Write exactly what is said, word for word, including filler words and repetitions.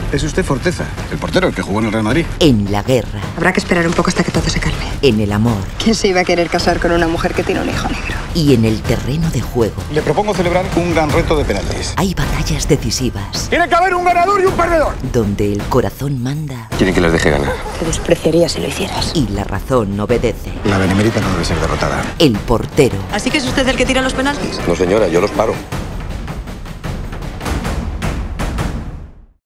¿Es usted Forteza, el portero, el que jugó en el Real Madrid? En la guerra. Habrá que esperar un poco hasta que todo se calme. En el amor. ¿Quién se iba a querer casar con una mujer que tiene un hijo negro? Y en el terreno de juego. Le propongo celebrar un gran reto de penaltis. Hay batallas decisivas. ¡Tiene que haber un ganador y un perdedor! Donde el corazón manda. Quieren que les deje ganar. Te despreciaría si lo hicieras. Y la razón obedece. La Benemérita no debe ser derrotada. El portero. ¿Así que es usted el que tira los penaltis? No, señora, yo los paro.